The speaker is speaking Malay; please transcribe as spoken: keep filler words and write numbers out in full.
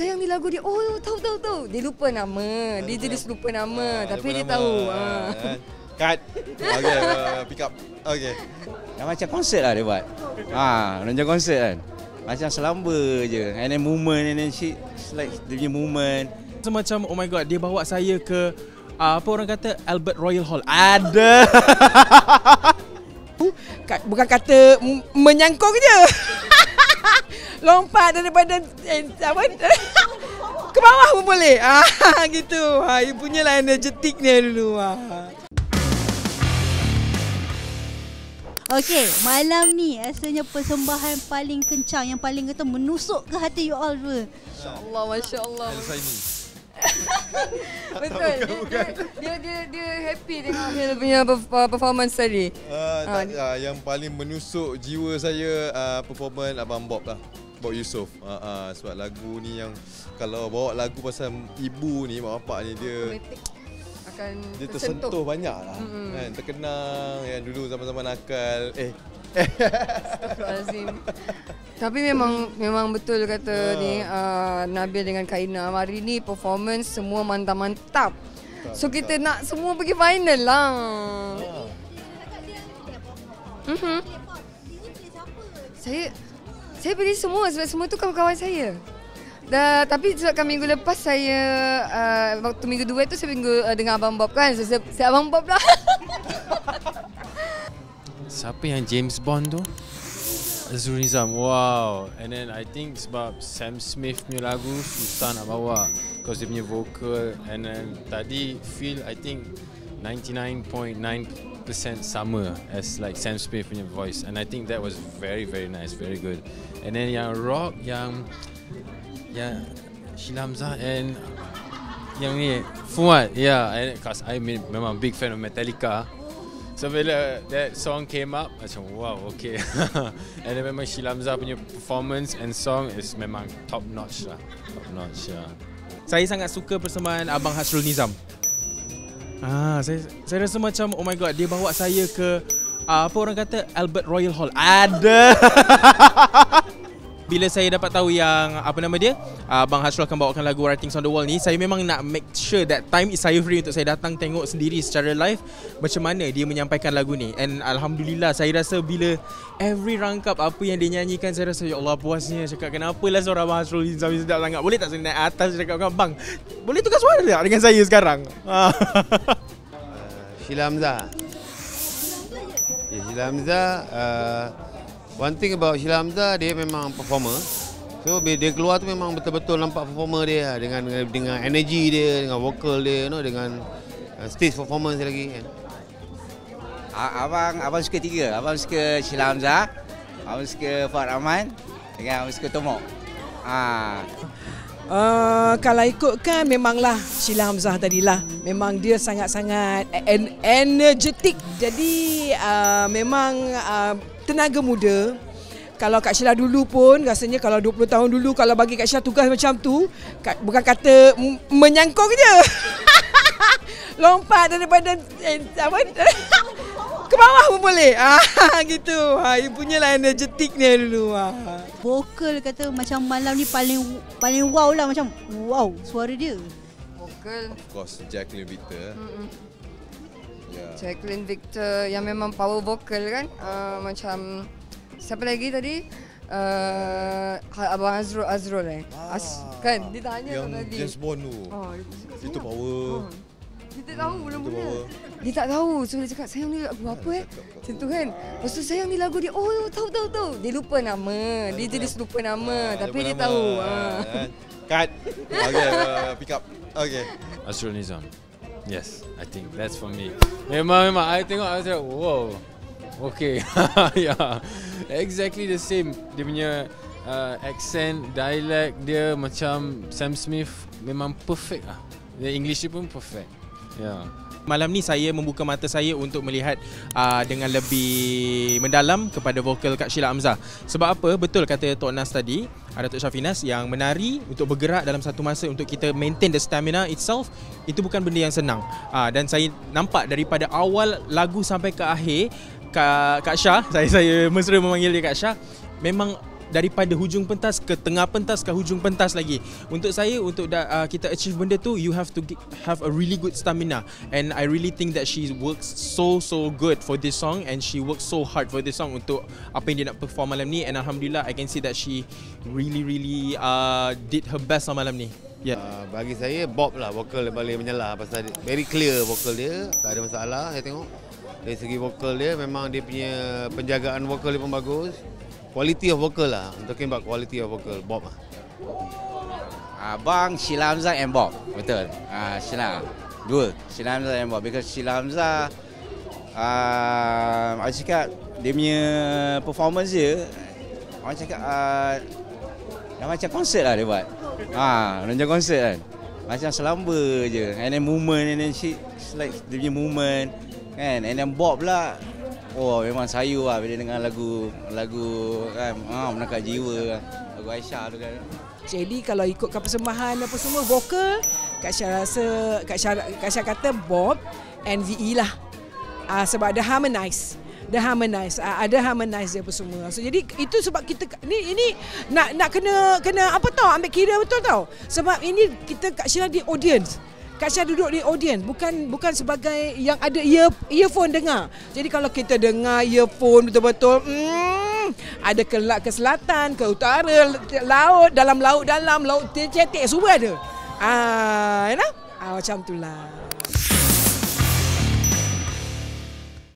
sayang ni lagu dia. Oh, tahu tahu tahu. Dia lupa nama. Dia jadi lupa nama, ha, tapi dia nama. tahu. Ha. Cut. Okey, uh, pick up. Okey. Yang macam konsert lah dia buat. Ha, macam konsert kan. Macam selamba je. And then movement and then she like dia punya movement. Macam oh my god, dia bawa saya ke uh, apa orang kata Albert Royal Hall. Ada. Bukan kata menyangkung je. Lompat daripada eh, apa? Ke bawah pun boleh. Ah gitu. Ha, you punya lah energetiknya dulu. Ah. Okey, malam ni rasanya persembahan paling kencang, yang paling kata menusuk ke hati you all dua. Masya-Allah, masya-Allah. Elsa ini. Betul. Dia, dia, dia dia dia happy dengan dia punya performance tadi. Uh, tak, uh, yang paling menusuk jiwa saya uh, performance Abang Bob lah. Bob Yusof. Uh, uh, sebab lagu ni yang kalau bawa lagu pasal ibu ni, mak bapak ni dia akan dia tersentuh, tersentuh banyak lah. Mm-hmm. Kan, terkenang yang dulu zaman-zaman nakal. Eh. Astagfirullahalazim. Tapi memang memang betul kata yeah. ni uh, Nabil dengan Kaina. Hari ni performance semua mantap-mantap. So kita tak. nak semua pergi final lah. Yeah. Mm-hmm. Saya saya pilih semua sebab semua tu kawan-kawan saya. Dah, tapi sebabkan minggu lepas saya uh, waktu minggu dua tu saya minggu uh, dengan Abang Bob kan. So, saya, saya Abang Bob lah. Siapa yang James Bond tu? Azrul Nizam. Wow. And then I think sebab Sam Smith punya lagu susah nak bawa because dia punya vocal, and then tadi feel I think ninety-nine point nine percent sama as like Sam Smith punya voice, and I think that was very very nice, very good. And then yang rock yang yang Sheila Hamzah and yang ni Fuad, yeah, and cause I mean, memang big fan of Metallica. So bila that song came up, macam wow, okay. And then memang Sheila Hamzah punya performance and song is memang top notch lah, top notch lah. Saya sangat suka persembahan Abang Hasrul Nizam. Ah, saya saya rasa macam oh my god, dia bawa saya ke uh, apa orang kata Albert Royal Hall. Ada. Bila saya dapat tahu yang apa nama dia, Abang Hasrul akan bawakan lagu Writings on the Wall ni, saya memang nak make sure that time is saya free untuk saya datang tengok sendiri secara live macam mana dia menyampaikan lagu ni. And alhamdulillah, saya rasa bila every rangkap apa yang dia nyanyikan, saya rasa ya Allah puasnya. Cakap kenapalah suara Abang Hasrul ni sedap sangat. Boleh tak saya naik atas cakap dengan bang, boleh tukar suara tak dengan saya sekarang? uh, Sheila Hamzah. Ya, Sheila Hamzah, uh, one thing about Sheila Hamzah, dia memang performer. So bila dia keluar tu memang betul-betul nampak performer dia dengan dengan energy dia, dengan vokal dia, you know, dengan uh, stage performance dia lagi. Abang abang suka tiga. Abang suka Sheila Hamzah, abang suka Fuad Rahman, dengan abang suka Tomok. Ah. Uh, kalau ikutkan memanglah Sheila Hamzah tadilah. Memang dia sangat-sangat en energetik. Jadi uh, memang uh, tenaga muda. Kalau Kak Sheila dulu pun rasanya kalau dua puluh tahun dulu kalau bagi Kak Sheila tugas macam tu, bukan kata menyangkung je. Lompat daripada eh, apa? Ke bawah pun boleh. Ah gitu. Ha, you punya lah energetiknya dulu. Ha. Vokal kata macam malam ni paling paling wow lah, macam wow suara dia. Vokal. Of course Jacqueline Victor. Mm-mm. Yeah. Jacqueline Victor yang memang power vokal kan. Uh, macam siapa lagi tadi? Uh, Abang Azrul Azrul eh. Ah, As, kan dia tanya yang tadi. James Bond tu. Oh, itu power. Oh. Dia tak tahu mula-mula. Dia tak tahu. So dia cakap sayang ni lagu apa eh? Macam tu kan. Lepas tu sayang ni lagu dia. Oh tahu tahu tahu. Dia lupa nama. Dia jadi lupa nama. Ha, tapi dia nama. tahu. Ha. Cut. Okay, uh, pick up. Okay. Azrul Nizam. Yes, I think that's for me. Memang memang I tengok I cakap wow. Okay. Yeah. Exactly the same. Dia punya uh, accent, dialect dia macam Sam Smith, memang perfect lah. The English dia pun perfect. Yeah. Malam ni saya membuka mata saya untuk melihat uh, dengan lebih mendalam kepada vokal Kak Sheila Hamzah. Sebab apa? Betul kata Tok Nas tadi, ada Tok Syafinas, yang menari untuk bergerak dalam satu masa untuk kita maintain the stamina itself, itu bukan benda yang senang. Uh, dan saya nampak daripada awal lagu sampai ke akhir, Kak, Kak Syah, saya, saya mesra memanggil dia Kak Syah, memang daripada hujung pentas ke tengah pentas ke hujung pentas lagi. Untuk saya, untuk da, uh, kita achieve benda tu, you have to get, have a really good stamina, and I really think that she works so so good for this song, and she works so hard for this song untuk apa yang dia nak perform malam ni, and alhamdulillah I can see that she really really uh, did her best on malam ni. Yeah. Uh, bagi saya Bob lah vokal dia paling menyalah, pasal dia, very clear vokal dia, tak ada masalah saya tengok. Dari segi vokal dia memang dia punya penjagaan vokal dia pun bagus. Quality of vocal lah. I'm talking about quality of vocal Bob lah. Abang Sheila Hamzah and Bob. Betul. Ah, Sheila. Dua. Sheila Hamzah and Bob. Because Sheila Hamzah uh, aku cakap dia punya performance dia, orang cakap uh, dah macam konsert lah dia buat. Ah, macam konsert kan. Macam selamba je. And then movement, and then she like dia punya movement kan. And then Bob pula, oh memang sayu lah bila dengar lagu lagu kan, ah menangkap jiwa lagu Aisyah tu kan. Jadi kalau ikutkan persembahan apa semua vokal, Kak Syah rasa Kak Syah, Kak Syah kata Bob and V E lah. Ah, sebab ada harmonize. Ada harmonize, ah, ada harmonize dia apa semua. So jadi itu sebab kita ni ini nak nak kena kena apa tahu ambil kira betul tahu. Sebab ini kita Kak Syah di audience. Kak Syah duduk di audience, bukan bukan sebagai yang ada ear, earphone dengar. Jadi kalau kita dengar earphone betul-betul, hmm, ada ke, ke selatan, ke utara, laut, dalam laut, dalam laut, cetek, semua ada. Ah, you know? Ah, macam itulah.